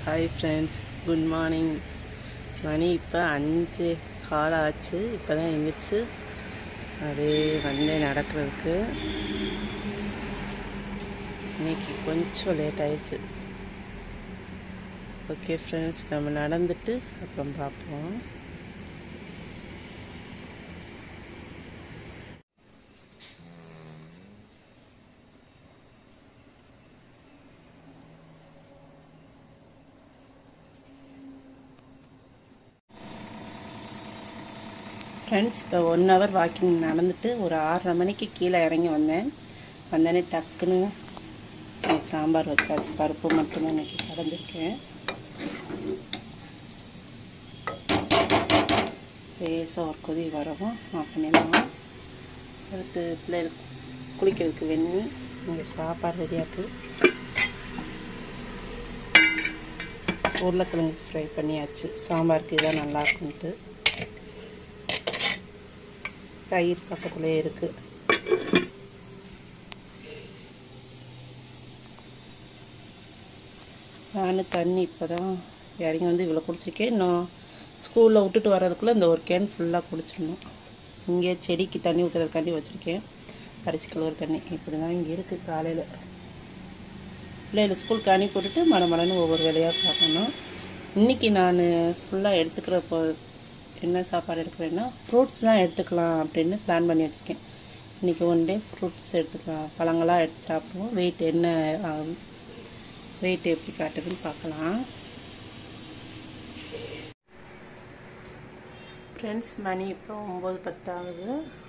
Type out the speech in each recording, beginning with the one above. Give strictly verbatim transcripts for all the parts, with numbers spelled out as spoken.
Hi friends, good morning. மணி இப்போ அஞ்சு கால் ஆச்சு. இப்போ தான் எழுந்திரிச்சு அப்படியே வந்தேன் நடக்கிறதுக்கு. இன்னைக்கு கொஞ்சம் லேட் ஆயிடுச்சு. ஓகே ஃப்ரெண்ட்ஸ், நம்ம நடந்துட்டு அப்புறம் பார்ப்போம். ஃப்ரெண்ட்ஸ், இப்போ ஒன் ஹவர் வாக்கிங் நடந்துட்டு ஒரு ஆறரை மணிக்கு கீழே இறங்கி வந்தேன். வந்தோடனே டக்குன்னு சாம்பார் வச்சாச்சு. பருப்பு மட்டுமே இன்னைக்கு கலந்துருக்கேன். லேசாக ஒரு கொதி வரவும் ஆஃப் பண்ணிடலாம். அடுத்து பிள்ளைகளுக்கு குளிக்கிறதுக்கு வெந்நி இங்கே சாப்பாடு ரெடியாக்கு. உருளைக்கிழங்கு ஃப்ரை பண்ணியாச்சு. சாம்பாருக்கு இதான் நல்லா இருக்குன்ட்டு. தயிர் பக்கத்துலேயே இருக்குது. நான் தண்ணி இப்போ தான் இறங்கி வந்து இவ்வளோ குடிச்சிருக்கேன். இன்னும் ஸ்கூலில் விட்டுட்டு வர்றதுக்குள்ளே இந்த ஒரு கேன் ஃபுல்லாக குடிச்சிடணும். இங்கே செடிக்கு தண்ணி ஊற்றுறதுக்காண்டி வச்சுருக்கேன். அரிசி கழுவுற தண்ணி இப்படி தான் இங்கே இருக்குது. காலையில் பிள்ளைகளை ஸ்கூலுக்கு அனுப்பி போட்டுட்டு மட மடன்னு ஒவ்வொரு வேலையாக பார்க்கணும். இன்றைக்கி நான் ஃபுல்லாக எடுத்துக்கிறப்போ என்ன சாப்பாடு எடுக்கிறேன்னா ஃப்ரூட்ஸ் தான் எடுத்துக்கலாம் அப்படின்னு பிளான் பண்ணி வச்சுருக்கேன். இன்றைக்கி ஒன் டே ஃப்ரூட்ஸ் எடுத்துக்கலாம், பழங்களாக எடுத்து சாப்பிடுவோம். வெயிட் என்ன வெயிட் எப்படி காட்டுதுன்னு பார்க்கலாம். ஃப்ரெண்ட்ஸ், மணி இப்போ ஒம்பது பத்தாவது.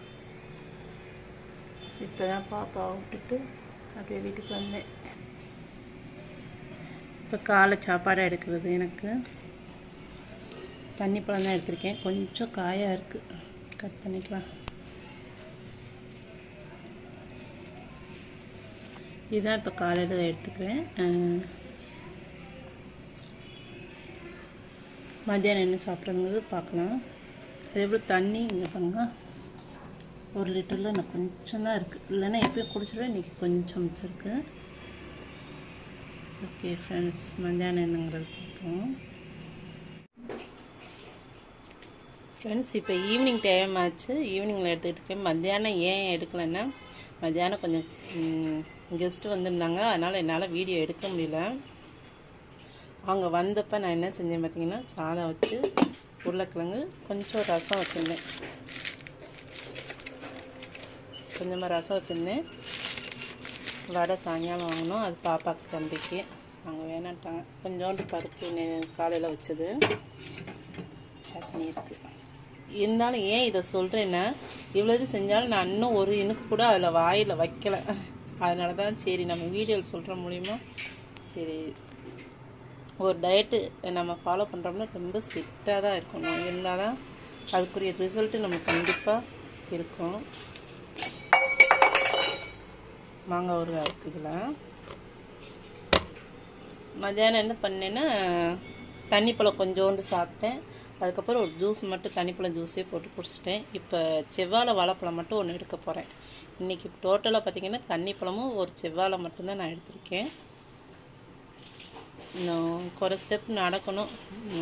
இப்போ தான் பாப்பா விட்டுட்டு அப்படியே வீட்டுக்கு வந்தேன். இப்போ காலை சாப்பாடாக எடுக்கிறது எனக்கு தண்ணி பழம் தான் எடுத்திருக்கேன். கொஞ்சம் காயாக இருக்குது, கட் பண்ணிக்கலாம். இதுதான் இப்போ காலையில் எடுத்துக்கிறேன். மத்தியானம் என்ன சாப்பிட்றதுங்கிறது பார்க்கலாம். அதே போல் தண்ணி இங்கே பாருங்க, ஒரு லிட்டரில் நான் கொஞ்சம் தான் இருக்குது. இல்லைன்னா எப்போயும் குடிச்சிடுவேன். இன்றைக்கி கொஞ்சம் மிச்சிருக்கு. ஓகே ஃப்ரெண்ட்ஸ், மத்தியானம் என்னங்கிறது பார்ப்போம். ஃப்ரெண்ட்ஸ், இப்போ ஈவினிங் டைம் ஆச்சு. ஈவினிங்கில் எடுத்துக்கிட்டு இருக்கேன். மத்தியானம் ஏன் எடுக்கலைன்னா மத்தியானம் கொஞ்சம் கெஸ்ட்டு வந்திருந்தாங்க. அதனால் என்னால் வீடியோ எடுக்க முடியல. அவங்க வந்தப்போ நான் என்ன செஞ்சேன் பார்த்தீங்கன்னா, சாதம் வச்சு உருளைக்கிழங்கு கொஞ்சம் ரசம் வச்சுருந்தேன். கொஞ்சமாக ரசம் வச்சுருந்தேன். வடை சாயங்காலம் வாங்கினோம். அது பாப்பாவுக்கு தம்பிக்கு அவங்க வேணாட்டாங்க. கொஞ்சோண்டு பருப்பு காலையில் வச்சது, சட்னி இருக்குது. இருந்தாலும் ஏன் இதை சொல்கிறேன்னா, இவ்வளோ இது செஞ்சாலும் நான் இன்னும் ஒரு இனுக்கு கூட அதில் வாயில் வைக்கலை. அதனால தான் சரி நம்ம வீடியோவில் சொல்கிற மூலிமா சரி ஒரு டயட்டு நம்ம ஃபாலோ பண்ணுறோம்னா ரொம்ப ஸ்ட்ரிக்டாக தான் இருக்கணும். இருந்தால் தான் அதுக்குரிய ரிசல்ட்டு நம்ம கண்டிப்பாக இருக்கும். மாங்காய் ஊறுகாய் இருக்குதுல. மத்தியானம் என்ன பண்ணேன்னா தண்ணி பழம் கொஞ்சோண்டு சாப்பிட்டேன். அதுக்கப்புறம் ஒரு ஜூஸ் மட்டும் தண்ணிப்பழம் ஜூஸே போட்டு குடிச்சிட்டேன். இப்போ செவ்வாழை வாழைப்பழம் மட்டும் ஒன்று எடுக்க போகிறேன். இன்றைக்கி டோட்டலாக பார்த்திங்கன்னா தண்ணி பழமும் ஒரு செவ்வாழை மட்டும்தான் நான் எடுத்திருக்கேன். இன்னும் குறை ஸ்டெப் நடக்கணும்.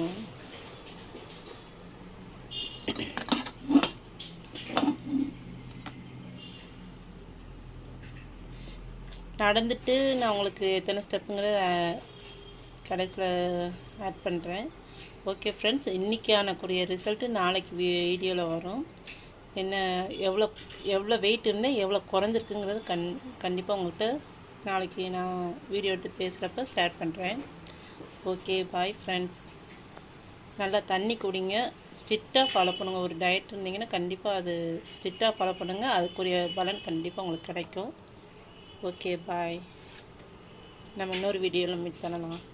நடந்துட்டு நான் உங்களுக்கு எத்தனை ஸ்டெப்புங்கிறத கடைசியில் ஆட் பண்ணுறேன். ஓகே ஃப்ரெண்ட்ஸ், இன்றைக்கான கூடிய ரிசல்ட்டு நாளைக்கு வீடியோவில் வரும். என்ன எவ்வளோ எவ்வளோ வெயிட் இருந்தால் எவ்வளோ குறைஞ்சிருக்குங்கிறது கண் கண்டிப்பாக உங்கள்கிட்ட நாளைக்கு நான் வீடியோ எடுத்து பேசுகிறப்ப ஷேர் பண்ணுறேன். Okay bye friends. நல்லா தண்ணி குடிங்க, ஸ்ட்ரிக்டாக ஃபாலோ பண்ணுங்கள். ஒரு டயட் இருந்தீங்கன்னா கண்டிப்பாக அது ஸ்ட்ரிக்டாக ஃபாலோ பண்ணுங்கள். அதுக்குரிய பலன் கண்டிப்பாக உங்களுக்கு கிடைக்கும். Okay bye. நம்ம இன்னொரு வீடியோவில் மீட் பண்ணலாம்.